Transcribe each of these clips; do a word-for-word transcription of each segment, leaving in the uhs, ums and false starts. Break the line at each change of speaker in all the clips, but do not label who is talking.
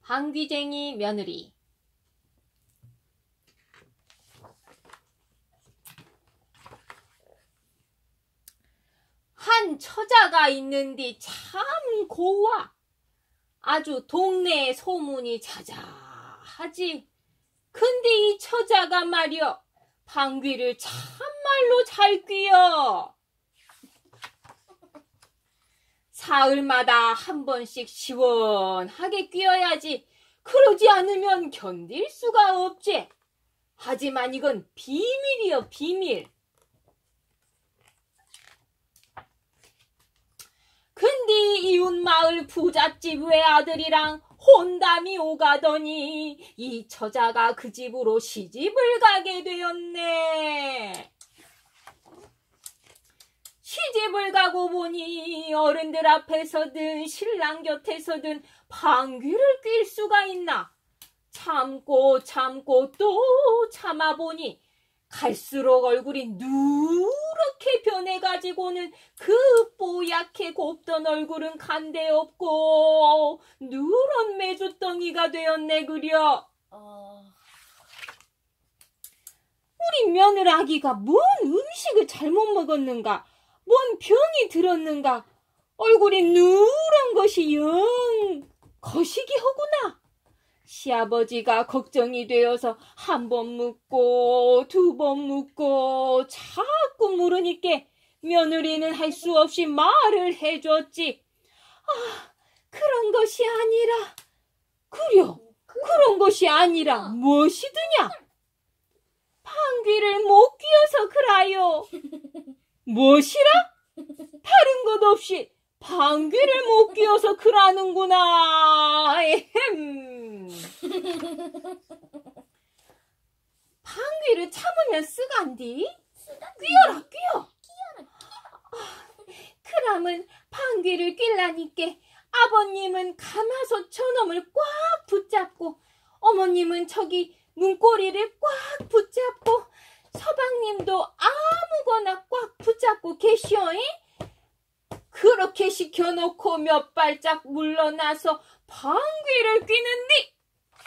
방귀쟁이 며느리. 한 처자가 있는디 참 고와. 아주 동네에 소문이 자자하지. 근데 이 처자가 말이여 방귀를 참말로 잘 뀌어. 사흘마다 한 번씩 시원하게 뀌어야지. 그러지 않으면 견딜 수가 없지. 하지만 이건 비밀이여, 비밀. 근데 이웃마을 부잣집 외아들이랑 혼담이 오가더니 이 처자가 그 집으로 시집을 가게 되었네. 시집을 가고 보니 어른들 앞에서든 신랑 곁에서든 방귀를 낄 수가 있나. 참고 참고 또 참아보니 갈수록 얼굴이 누렇게 변해가지고는 그 뽀얗게 곱던 얼굴은 간데없고 누런 메주덩이가 되었네 그려. 어... 우리 며느라기가 뭔 음식을 잘못 먹었는가, 뭔 병이 들었는가, 얼굴이 누런 것이 영 거시기 하구나. 시아버지가 걱정이 되어서 한 번 묻고 두 번 묻고 자꾸 물으니까 며느리는 할 수 없이 말을 해줬지. 아, 그런 것이 아니라. 그려, 그런 것이 아니라 무엇이드냐? 방귀를 못 뀌어서 그라요. 무엇이라? 다른 것 없이 방귀를 못 뀌어서 그라는구나. 에헴. 방귀를 참으면 쓰간디? 뀌어라, 뀌어. 아, 그러면 방귀를 낄라니까 아버님은 가마솥 저놈을 꽉 붙잡고 어머님은 저기 문고리를 꽉 붙잡고 서방님도 아무거나 꽉 붙잡고 계시오잉? 그렇게 시켜놓고 몇 발짝 물러나서 방귀를 뀌는디.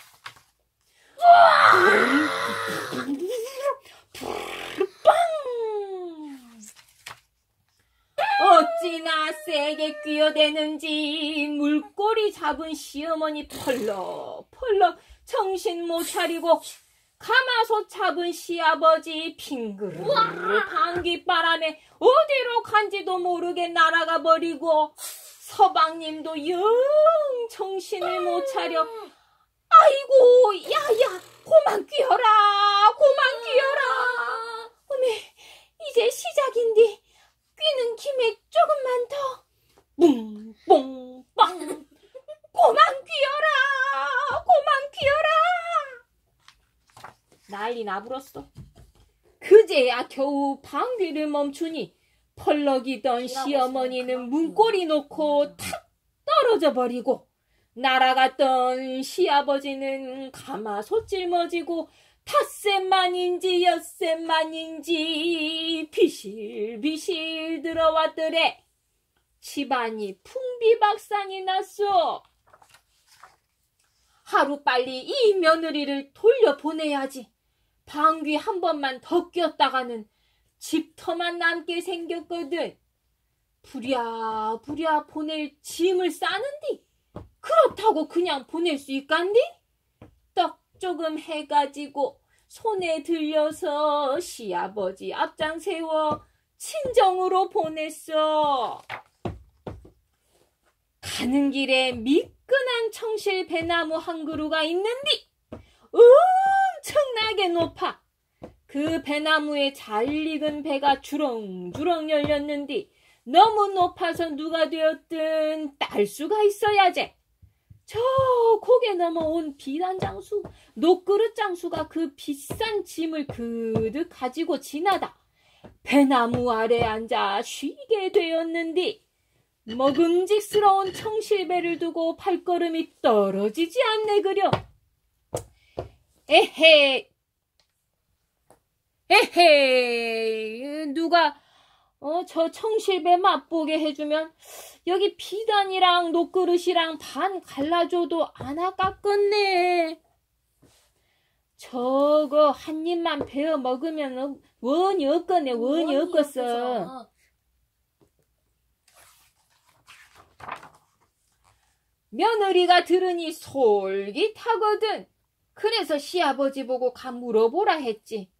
어찌나 세게 뀌어대는지 물꼬리 잡은 시어머니 펄럭 펄럭 정신 못 차리고 가마솥 잡은 시아버지 핑그르르 방귀바람에 어디로 간지도 모르게 날아가 버리고 서방님도 영 정신을 못 차려 아이고 야야 고만 뀌어라 고만 뀌어라. 어메 이제 시작인데 뀌는 김에 조금만 더 뿡뿡빵 고만 뀌어라 고만 뀌어라. 난리 나불었어. 그제야 겨우 방귀를 멈추니 펄럭이던 시어머니는 문고리 놓고 탁 떨어져 버리고 날아갔던 시아버지는 가마솥 짊어지고 닷새만인지 엿새만인지 비실비실 들어왔더래. 집안이 풍비박산이 났어. 하루빨리 이 며느리를 돌려보내야지. 방귀 한 번만 더 뀌었다가는 집터만 남게 생겼거든. 부랴부랴 보낼 짐을 싸는디 그렇다고 그냥 보낼 수 있간디? 떡 조금 해가지고 손에 들려서 시아버지 앞장 세워 친정으로 보냈어. 가는 길에 미끈한 청실 배나무 한 그루가 있는디 엄청나게 높아. 그 배나무에 잘 익은 배가 주렁주렁 열렸는디 너무 높아서 누가 되었든 딸 수가 있어야지. 저 고개 넘어온 비단 장수, 녹그릇 장수가 그 비싼 짐을 그득 가지고 지나다 배나무 아래 앉아 쉬게 되었는디 먹음직스러운 청실배를 두고 발걸음이 떨어지지 않네 그려. 에헤 에헤 누가 어, 저 청실배 맛보게 해주면 여기 비단이랑 녹그릇이랑 반 갈라줘도 안 아깝겠네. 저거 한 입만 베어 먹으면 원이 없겠네. 원이 없겠어. 며느리가 들으니 솔깃하거든. 그래서 시아버지 보고 가 물어보라 했지.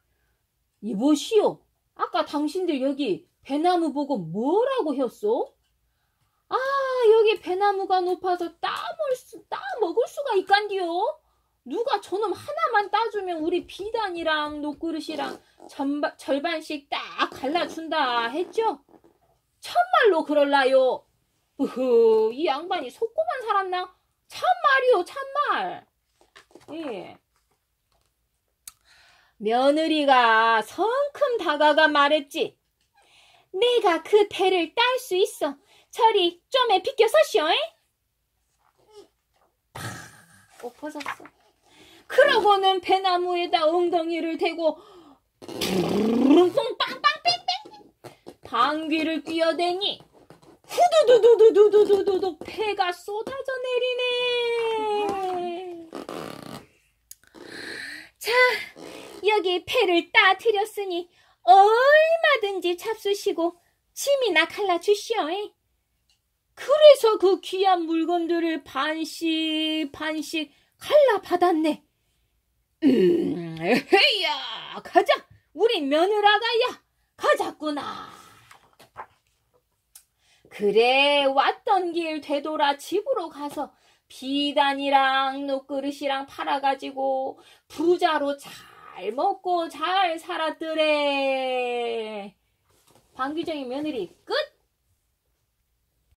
이보시오. 아까 당신들 여기 배나무 보고 뭐라고 했소? 아, 여기 배나무가 높아서 따먹을, 수, 따먹을 수가 있간디요. 누가 저놈 하나만 따주면 우리 비단이랑 녹그릇이랑 전바, 절반씩 딱 갈라준다 했죠? 참말로 그럴라요. 으흐, 이 양반이 속고만 살았나? 참말이요, 참말. 예. 며느리가 성큼 다가가 말했지. 내가 그 배를 딸 수 있어. 저리 좀에 비켜서시오. 팍 벗었어. 그러고는 배나무에다 엉덩이를 대고 빵빵뺑뺑 방귀를 뀌어대니 후두두두두두두두두 배가 쏟아져 내리네. 자, 여기 배를 따드렸으니 얼마든지 잡수시고 짐이나 갈라주시오. 그래서 그 귀한 물건들을 반씩 반씩 갈라받았네. 음, 에헤야, 가자. 우리 며느라가야, 가자꾸나. 그래, 왔던 길 되돌아 집으로 가서 비단이랑 녹그릇이랑 팔아가지고 부자로 잘 먹고 잘 살았더래. 방귀쟁이 며느리 끝.